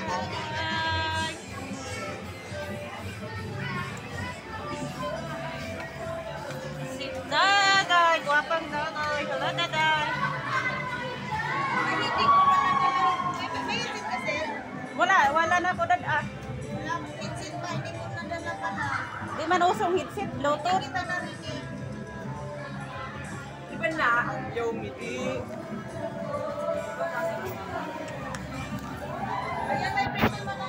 Bye! Si Daday! Guwapang Daday! Hala, Daday! Wala na po dad ah. Headset pa, hindi ko nadala pa na. Di man usong headset, Bluetooth. Kita narinig. Di ba na? Yung midi. Ayan, may print naman